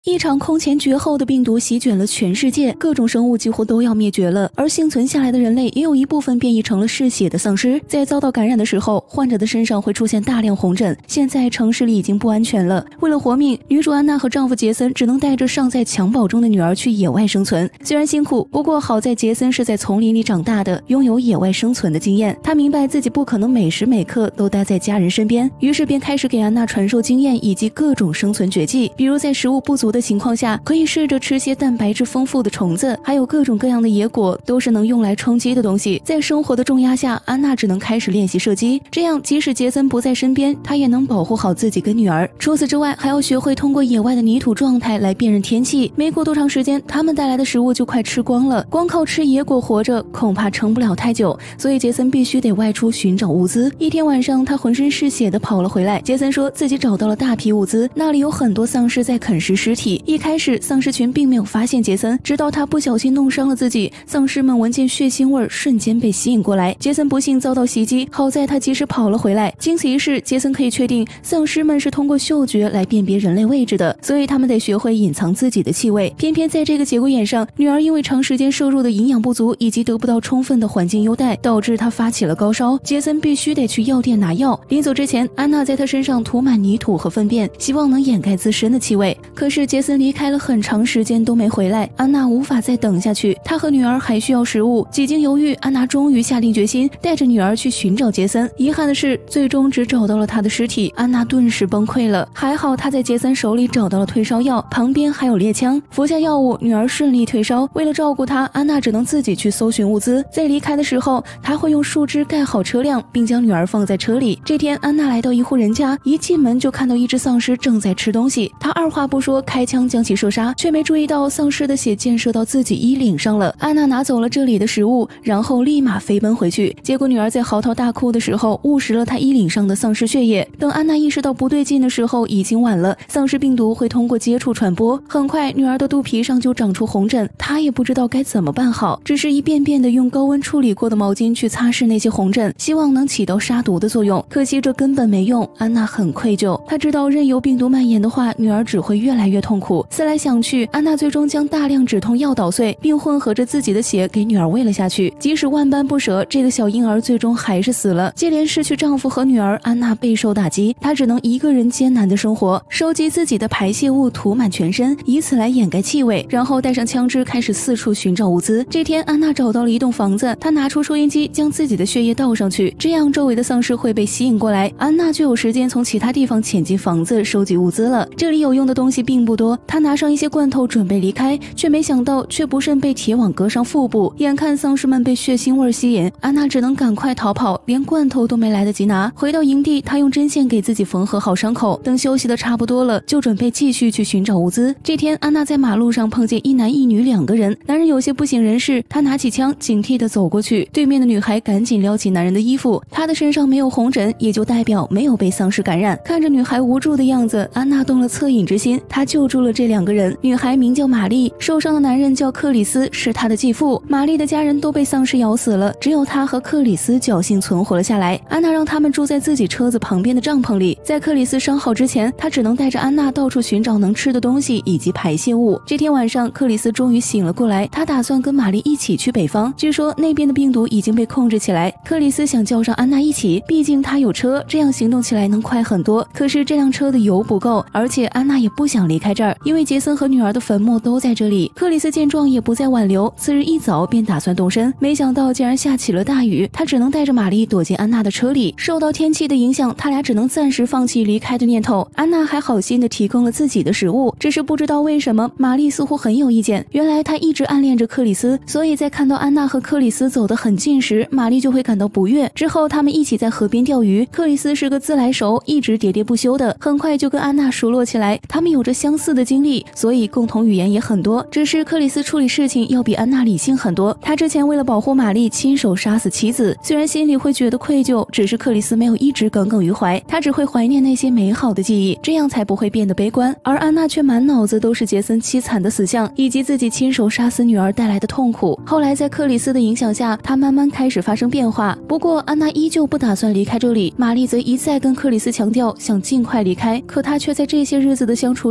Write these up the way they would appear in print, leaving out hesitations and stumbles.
一场空前绝后的病毒席卷了全世界，各种生物几乎都要灭绝了，而幸存下来的人类也有一部分变异成了嗜血的丧尸。在遭到感染的时候，患者的身上会出现大量红疹。现在城市里已经不安全了，为了活命，女主安娜和丈夫杰森只能带着尚在襁褓中的女儿去野外生存。虽然辛苦，不过好在杰森是在丛林里长大的，拥有野外生存的经验。他明白自己不可能每时每刻都待在家人身边，于是便开始给安娜传授经验以及各种生存绝技，比如在食物不足的情况下，可以试着吃些蛋白质丰富的虫子，还有各种各样的野果，都是能用来充饥的东西。在生活的重压下，安娜只能开始练习射击，这样即使杰森不在身边，她也能保护好自己跟女儿。除此之外，还要学会通过野外的泥土状态来辨认天气。没过多长时间，他们带来的食物就快吃光了，光靠吃野果活着恐怕撑不了太久，所以杰森必须得外出寻找物资。一天晚上，他浑身是血的跑了回来。杰森说自己找到了大批物资，那里有很多丧尸在啃食尸体。一开始丧尸群并没有发现杰森，直到他不小心弄伤了自己，丧尸们闻见血腥味瞬间被吸引过来。杰森不幸遭到袭击，好在他及时跑了回来。经此一事，杰森可以确定丧尸们是通过嗅觉来辨别人类位置的，所以他们得学会隐藏自己的气味。偏偏在这个节骨眼上，女儿因为长时间摄入的营养不足以及得不到充分的环境优待，导致她发起了高烧。杰森必须得去药店拿药。临走之前，安娜在他身上涂满泥土和粪便，希望能掩盖自身的气味。可是杰森离开了很长时间都没回来，安娜无法再等下去，她和女儿还需要食物。几经犹豫，安娜终于下定决心带着女儿去寻找杰森。遗憾的是，最终只找到了他的尸体。安娜顿时崩溃了，还好她在杰森手里找到了退烧药，旁边还有猎枪。服下药物，女儿顺利退烧。为了照顾她，安娜只能自己去搜寻物资。在离开的时候，她会用树枝盖好车辆，并将女儿放在车里。这天，安娜来到一户人家，一进门就看到一只丧尸正在吃东西。她二话不说开枪将其射杀，却没注意到丧尸的血溅射到自己衣领上了。安娜拿走了这里的食物，然后立马飞奔回去。结果女儿在嚎啕大哭的时候误食了她衣领上的丧尸血液。等安娜意识到不对劲的时候，已经晚了。丧尸病毒会通过接触传播，很快女儿的肚皮上就长出红疹，她也不知道该怎么办好，只是一遍遍的用高温处理过的毛巾去擦拭那些红疹，希望能起到杀毒的作用。可惜这根本没用，安娜很愧疚，她知道任由病毒蔓延的话，女儿只会越来越痛苦。思来想去，安娜最终将大量止痛药捣碎，并混合着自己的血给女儿喂了下去。即使万般不舍，这个小婴儿最终还是死了。接连失去丈夫和女儿，安娜备受打击，她只能一个人艰难的生活，收集自己的排泄物涂满全身，以此来掩盖气味，然后带上枪支开始四处寻找物资。这天，安娜找到了一栋房子，她拿出收音机将自己的血液倒上去，这样周围的丧尸会被吸引过来，安娜就有时间从其他地方潜进房子收集物资了。这里有用的东西并不多，她拿上一些罐头准备离开，却没想到却不慎被铁网割伤腹部。眼看丧尸们被血腥味吸引，安娜只能赶快逃跑，连罐头都没来得及拿。回到营地，她用针线给自己缝合好伤口，等休息的差不多了，就准备继续去寻找物资。这天，安娜在马路上碰见一男一女两个人，男人有些不省人事，他拿起枪警惕地走过去，对面的女孩赶紧撩起男人的衣服，她的身上没有红疹，也就代表没有被丧尸感染。看着女孩无助的样子，安娜动了恻隐之心，她救助了这两个人。女孩名叫玛丽，受伤的男人叫克里斯，是她的继父。玛丽的家人都被丧尸咬死了，只有她和克里斯侥幸存活了下来。安娜让他们住在自己车子旁边的帐篷里，在克里斯伤好之前，她只能带着安娜到处寻找能吃的东西以及排泄物。这天晚上，克里斯终于醒了过来，他打算跟玛丽一起去北方，据说那边的病毒已经被控制起来。克里斯想叫上安娜一起，毕竟他有车，这样行动起来能快很多。可是这辆车的油不够，而且安娜也不想离开这儿，因为杰森和女儿的坟墓都在这里。克里斯见状也不再挽留，次日一早便打算动身，没想到竟然下起了大雨，他只能带着玛丽躲进安娜的车里。受到天气的影响，他俩只能暂时放弃离开的念头。安娜还好心的提供了自己的食物，只是不知道为什么玛丽似乎很有意见。原来她一直暗恋着克里斯，所以在看到安娜和克里斯走得很近时，玛丽就会感到不悦。之后他们一起在河边钓鱼，克里斯是个自来熟，一直喋喋不休的，很快就跟安娜熟络起来。他们有着相似的经历，所以共同语言也很多。只是克里斯处理事情要比安娜理性很多，他之前为了保护玛丽亲手杀死妻子，虽然心里会觉得愧疚，只是克里斯没有一直耿耿于怀，他只会怀念那些美好的记忆，这样才不会变得悲观。而安娜却满脑子都是杰森凄惨的死相，以及自己亲手杀死女儿带来的痛苦。后来在克里斯的影响下，她慢慢开始发生变化。不过安娜依旧不打算离开这里，玛丽则一再跟克里斯强调想尽快离开，可她却在这些日子的相处里对安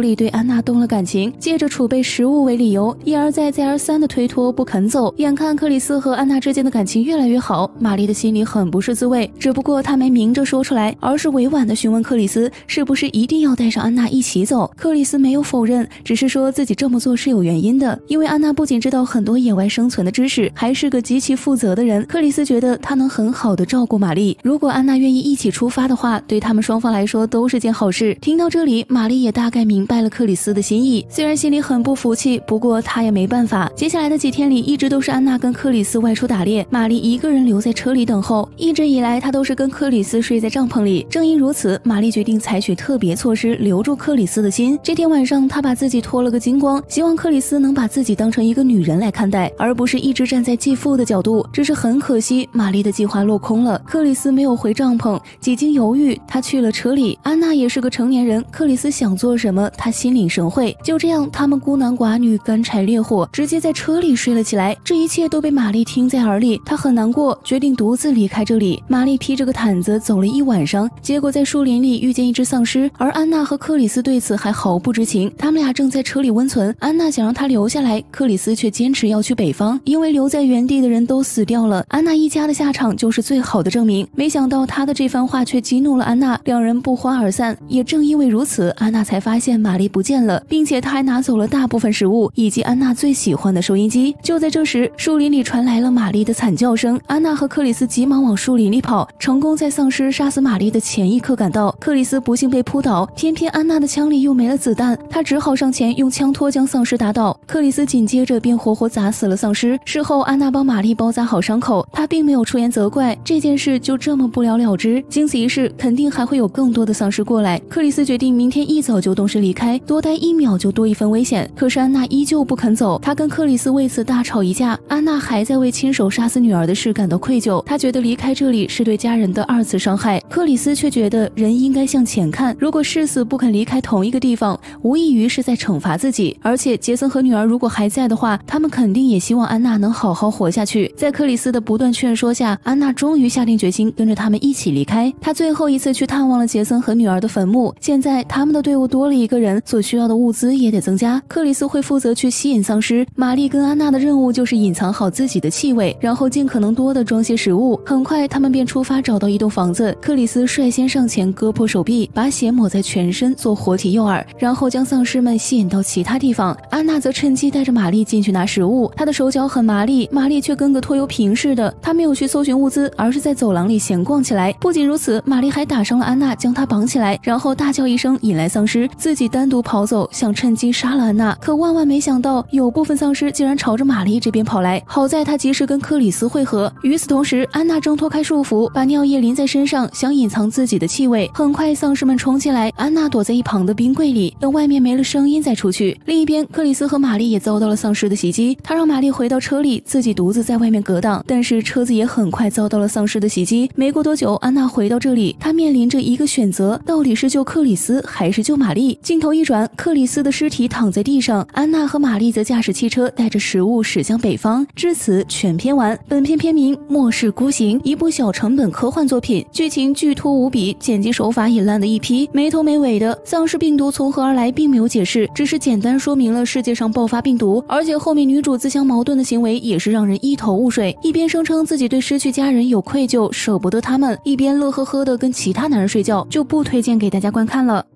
安娜动了感情，借着储备食物为理由，一而再再而三的推脱不肯走。眼看克里斯和安娜之间的感情越来越好，玛丽的心里很不是滋味，只不过她没明着说出来，而是委婉的询问克里斯是不是一定要带上安娜一起走。克里斯没有否认，只是说自己这么做是有原因的，因为安娜不仅知道很多野外生存的知识，还是个极其负责的人。克里斯觉得她能很好的照顾玛丽，如果安娜愿意一起出发的话，对他们双方来说都是件好事。听到这里，玛丽也大概明白了克里斯的心意，虽然心里很不服气，不过她也没办法。接下来的几天里，一直都是安娜跟克里斯外出打猎，玛丽一个人留在车里等候。一直以来，她都是跟克里斯睡在帐篷里。正因如此，玛丽决定采取特别措施，留住克里斯的心。这天晚上，她把自己脱了个精光，希望克里斯能把自己当成一个女人来看待，而不是一直站在继父的角度。只是很可惜，玛丽的计划落空了。克里斯没有回帐篷，几经犹豫，他去了车里。安娜也是个成年人，克里斯想做什么，他心领神会。就这样，他们孤男寡女，干柴烈火，直接在车里睡了起来。这一切都被玛丽听在耳里，她很难过，决定独自离开这里。玛丽披着个毯子走了一晚上，结果在树林里遇见一只丧尸，而安娜和克里斯对此还毫不知情。他们俩正在车里温存，安娜想让他留下来，克里斯却坚持要去北方，因为留在原地的人都死掉了，安娜一家的下场就是最好的证明。没想到他的这番话却激怒了安娜，两人不欢而散。也正因为如此，安娜才发现玛丽不见了，并且她还拿走了大部分食物以及安娜最喜欢的收音机。就在这时，树林里传来了玛丽的惨叫声，安娜和克里斯急忙往树林里跑，成功在丧尸杀死玛丽的前一刻赶到。克里斯不幸被扑倒，偏偏安娜的枪里又没了子弹，他只好上前用枪托将丧尸打倒。克里斯紧接着便活活砸死了丧尸。事后，安娜帮玛丽包扎好伤口，她并没有出言责怪，这件事就这么不了了之。经此一事，肯定还会有更多的丧尸过来。克里斯决定明天一早就动身离开，多待1秒就多一分危险。可是安娜依旧不肯走，她跟克里斯为此大吵一架。安娜还在为亲手杀死女儿的事感到愧疚，她觉得离开这里是对家人的2次伤害。克里斯却觉得人应该向前看，如果誓死不肯离开同一个地方，无异于是在惩罚自己。而且杰森和女儿如果还在的话，他们肯定也希望安娜能好好活下去。在克里斯的不断劝说下，安娜终于下定决心跟着他们一起离开。她最后一次去探望了杰森和女儿的坟墓，现在他们的队伍多了一个人，所需要的物资也得增加。克里斯会负责去吸引丧尸，玛丽跟安娜的任务就是隐藏好自己的气味，然后尽可能多的装些食物。很快他们便出发，找到一栋房子。克里斯率先上前割破手臂，把血抹在全身做活体诱饵，然后将丧尸们吸引到其他地方。安娜则趁机带着玛丽进去拿食物，她的手脚很麻利，玛丽却跟个拖油瓶似的。她没有去搜寻物资，而是在走廊里闲逛起来。不仅如此，玛丽还打伤了安娜，将她绑起来，然后大叫一声引来丧尸，自己单独跑走，想趁机杀了安娜。可万万没想到，有部分丧尸竟然朝着玛丽这边跑来，好在她及时跟克里斯会合。与此同时，安娜挣脱开束缚，把尿液淋在身上，想隐藏自己的气味。很快丧尸们冲进来，安娜躲在一旁的冰柜里，等外面没了声音再出去。另一边，克里斯和玛丽也遭到了丧尸的袭击，他让玛丽回到车里，自己独自在外面格挡，但是车子也很快遭到了丧尸的袭击。没过多久，安娜回到这里，她面临着一个选择，到底是救克里斯还是救玛丽？镜头一转，克里斯的尸体躺在地上，安娜和玛丽则驾驶汽车带着食物驶向北方。至此，全篇完。本片片名《末世孤行》，一部小成本科幻作品，剧情巨突无比，剪辑手法也烂的一批，没头没尾的。丧尸病毒从何而来并没有解释，只是简单说明了世界上爆发病毒，而且后面女主自相矛盾的行为也是让人一头雾水，一边声称自己对失去家人有愧疚，舍不得他们，一边乐呵呵的跟其他男人睡觉，就不推荐给大家观看了。